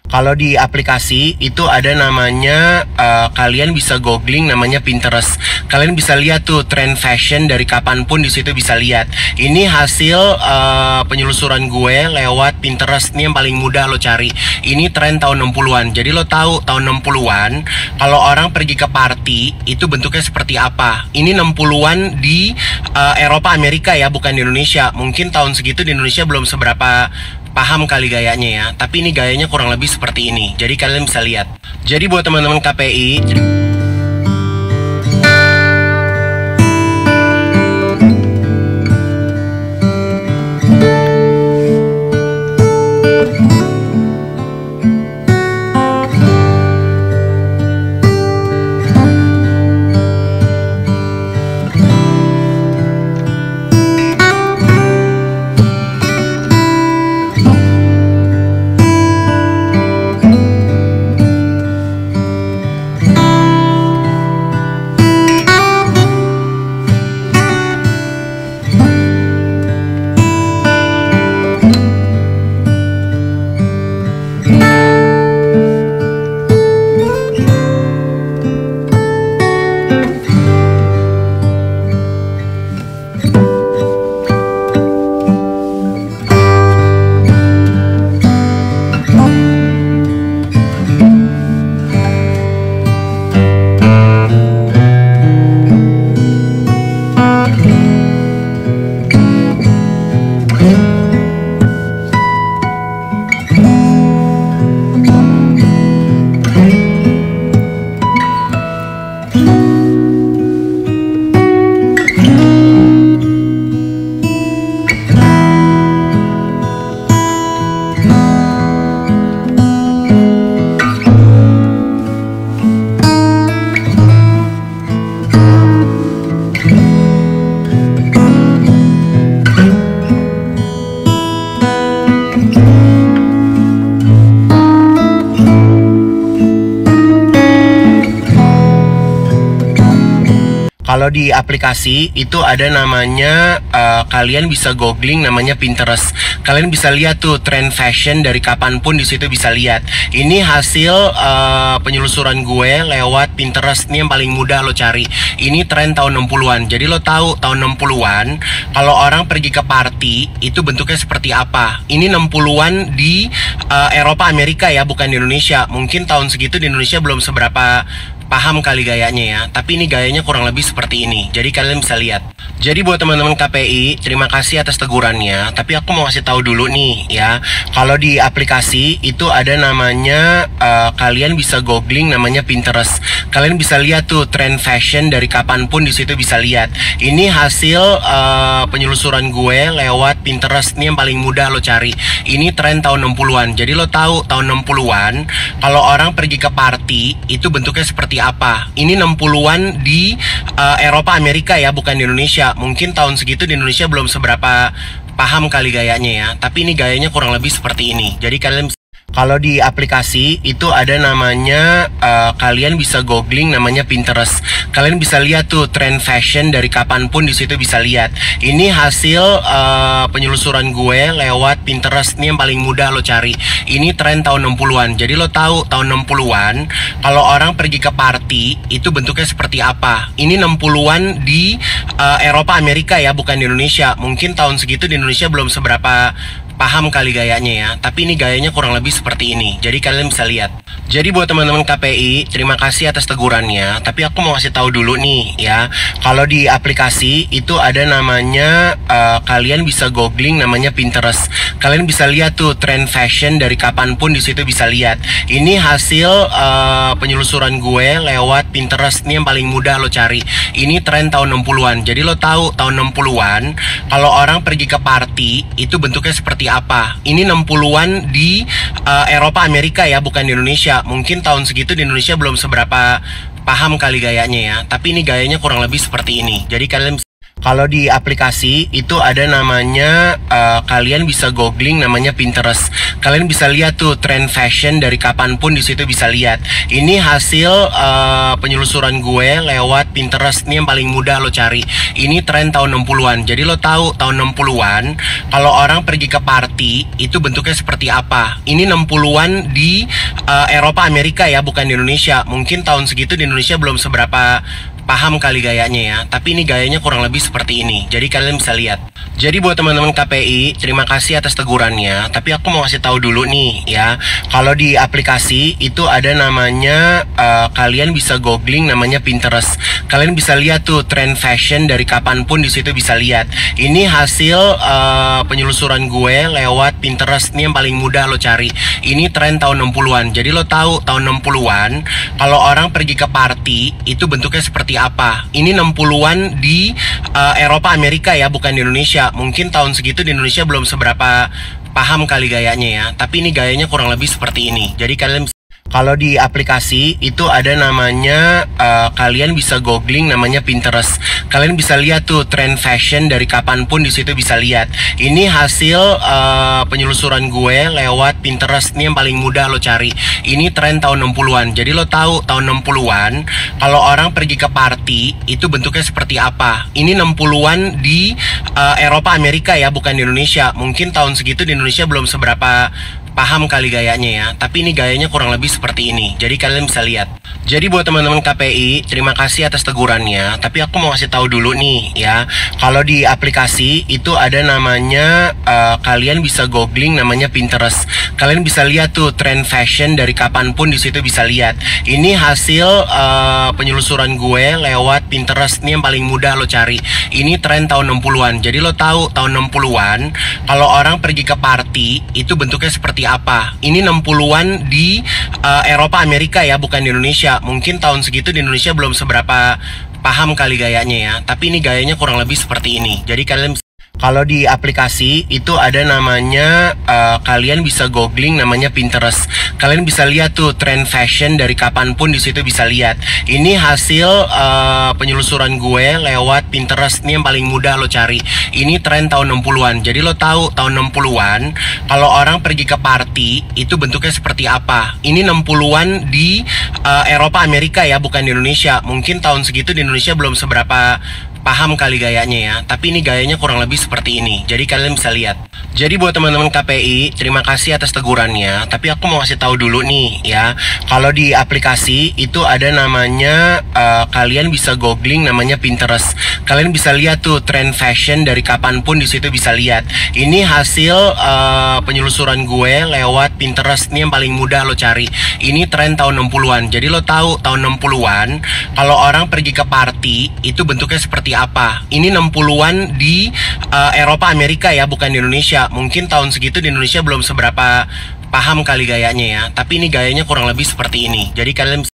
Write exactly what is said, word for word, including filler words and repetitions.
Kalau di aplikasi itu ada namanya, uh, kalian bisa googling namanya Pinterest. Kalian bisa lihat tuh tren fashion dari kapanpun di situ bisa lihat. Ini hasil uh, penyelusuran gue lewat Pinterest. Ini yang paling mudah lo cari. Ini tren tahun enam puluhan. Jadi lo tahu tahun enam puluhan kalau orang pergi ke party itu bentuknya seperti apa. Ini enam puluhan di uh, Eropa, Amerika ya, bukan di Indonesia. Mungkin tahun segitu di Indonesia belum seberapa paham kali gayanya ya, tapi ini gayanya kurang lebih seperti ini. Jadi kalian bisa lihat. Jadi buat teman-teman K P I, kalau di aplikasi itu ada namanya, uh, kalian bisa googling namanya Pinterest. Kalian bisa lihat tuh tren fashion dari kapanpun di situ bisa lihat. Ini hasil uh, penyelusuran gue lewat Pinterest. Ini yang paling mudah lo cari. Ini tren tahun enam puluhan. Jadi lo tahu tahun enam puluhan kalau orang pergi ke party itu bentuknya seperti apa. Ini enam puluhan di uh, Eropa, Amerika ya, bukan di Indonesia. Mungkin tahun segitu di Indonesia belum seberapa paham kali gayanya ya, tapi ini gayanya kurang lebih seperti ini. Jadi kalian bisa lihat. Jadi buat teman-teman K P I, terima kasih atas tegurannya. Tapi aku mau kasih tahu dulu nih ya, kalau di aplikasi itu ada namanya, uh, kalian bisa googling namanya Pinterest. Kalian bisa lihat tuh tren fashion dari kapanpun di situ bisa lihat. Ini hasil uh, penyelusuran gue lewat Pinterest. Ini yang paling mudah lo cari. Ini tren tahun enam puluhan. Jadi lo tahu tahun enam puluhan kalau orang pergi ke party itu bentuknya seperti apa. Ini enam puluhan di uh, Eropa, Amerika ya, bukan di Indonesia. Mungkin tahun segitu di Indonesia belum seberapa paham kali gayanya ya, tapi ini gayanya kurang lebih seperti ini. Jadi kalian bisa. Kalau di aplikasi itu ada namanya, uh, kalian bisa googling namanya Pinterest. Kalian bisa lihat tuh tren fashion dari kapanpun di situ bisa lihat. Ini hasil uh, penyelusuran gue lewat Pinterest. Ini yang paling mudah lo cari. Ini tren tahun enam puluhan. Jadi lo tahu tahun enam puluhan kalau orang pergi ke party itu bentuknya seperti apa. Ini enam puluhan di uh, Eropa, Amerika ya, bukan di Indonesia. Mungkin tahun segitu di Indonesia belum seberapa paham kali gayanya ya, tapi ini gayanya kurang lebih seperti ini. Jadi kalian bisa lihat. Jadi buat teman-teman K P I, terima kasih atas tegurannya. Tapi aku mau kasih tahu dulu nih ya, kalau di aplikasi itu ada namanya, uh, kalian bisa googling namanya Pinterest. Kalian bisa lihat tuh tren fashion dari kapanpun di situ bisa lihat. Ini hasil uh, penyelusuran gue lewat Pinterest. Ini yang paling mudah lo cari. Ini tren tahun enam puluhan. Jadi lo tahu tahun enam puluhan kalau orang pergi ke party itu bentuknya seperti apa. Ini enam puluhan di uh, Eropa, Amerika ya, bukan di Indonesia. Mungkin tahun segitu di Indonesia belum seberapa paham kali gayanya ya, tapi ini gayanya kurang lebih seperti ini. Jadi kalian Kalau di aplikasi itu ada namanya uh, kalian bisa googling namanya Pinterest. Kalian bisa lihat tuh tren fashion dari kapanpun di situ bisa lihat. Ini hasil uh, penyelusuran gue lewat Pinterest. Ini yang paling mudah lo cari. Ini tren tahun enam puluhan. Jadi lo tahu tahun enam puluhan kalau orang pergi ke party itu bentuknya seperti apa. Ini enam puluhan di uh, Eropa, Amerika ya, bukan di Indonesia. Mungkin tahun segitu di Indonesia belum seberapa paham kali gayanya ya, tapi ini gayanya kurang lebih seperti ini. Jadi kalian bisa lihat. Jadi buat teman-teman K P I, terima kasih atas tegurannya. Tapi aku mau kasih tahu dulu nih ya, kalau di aplikasi itu ada namanya uh, kalian bisa googling namanya Pinterest. Kalian bisa lihat tuh tren fashion dari kapanpun di situ bisa lihat. Ini hasil uh, penyelusuran gue lewat Pinterest. Ini yang paling mudah lo cari. Ini tren tahun enam puluhan. Jadi lo tahu tahun enam puluhan kalau orang pergi ke party itu bentuknya seperti apa. Ini enam puluhan di uh, Eropa, Amerika ya, bukan di Indonesia. Mungkin tahun segitu di Indonesia belum seberapa paham kali gayanya ya, tapi ini gayanya kurang lebih seperti ini. Jadi kalian kalau di aplikasi itu ada namanya uh, kalian bisa googling namanya Pinterest. Kalian bisa lihat tuh tren fashion dari kapanpun di situ bisa lihat. Ini hasil uh, penyelusuran gue lewat Pinterest. Ini yang paling mudah lo cari. Ini tren tahun enam puluhan. Jadi lo tahu tahun enam puluhan kalau orang pergi ke party itu bentuknya seperti apa. Ini enam puluhan di uh, Eropa, Amerika ya, bukan di Indonesia. Mungkin tahun segitu di Indonesia belum seberapa paham kali gayanya ya, tapi ini gayanya kurang lebih seperti ini. Jadi kalian bisa lihat. Jadi buat teman-teman K P I, terima kasih atas tegurannya. Tapi aku mau kasih tahu dulu nih ya, kalau di aplikasi itu ada namanya uh, kalian bisa googling namanya Pinterest. Kalian bisa lihat tuh tren fashion dari kapanpun di situ bisa lihat. Ini hasil uh, penyelusuran gue lewat Pinterest. Ini yang paling mudah lo cari. Ini tren tahun enam puluhan. Jadi lo tahu tahun enam puluhan kalau orang pergi ke party itu bentuknya seperti apa. Ini enam puluhan di uh, Eropa, Amerika ya, bukan di Indonesia. Mungkin tahun segitu di Indonesia belum seberapa paham kali gayanya ya, tapi ini gayanya kurang lebih seperti ini. Jadi kalian kalau di aplikasi itu ada namanya uh, kalian bisa googling namanya Pinterest. Kalian bisa lihat tuh tren fashion dari kapanpun di situ bisa lihat. Ini hasil uh, penyelusuran gue lewat Pinterest. Ini yang paling mudah lo cari. Ini tren tahun enam puluhan. Jadi lo tahu tahun enam puluhan kalau orang pergi ke party itu bentuknya seperti apa. Ini enam puluhan di uh, Eropa, Amerika ya, bukan di Indonesia. Mungkin tahun segitu di Indonesia belum seberapa paham kali gayanya ya, tapi ini gayanya kurang lebih seperti ini. Jadi kalian bisa lihat. Jadi buat teman-teman K P I, terima kasih atas tegurannya. Tapi aku mau kasih tahu dulu nih ya, kalau di aplikasi itu ada namanya uh, kalian bisa googling namanya Pinterest. Kalian bisa lihat tuh tren fashion dari kapanpun di situ bisa lihat. Ini hasil uh, penyelusuran gue lewat Pinterest. Ini yang paling mudah lo cari. Ini tren tahun enam puluhan. Jadi lo tahu tahun enam puluhan kalau orang pergi ke party itu bentuknya seperti apa. Ini enam puluhan di uh, Eropa, Amerika ya, bukan di Indonesia. Mungkin tahun segitu di Indonesia belum seberapa paham kali gayanya ya, tapi ini gayanya kurang lebih seperti ini. Jadi kalian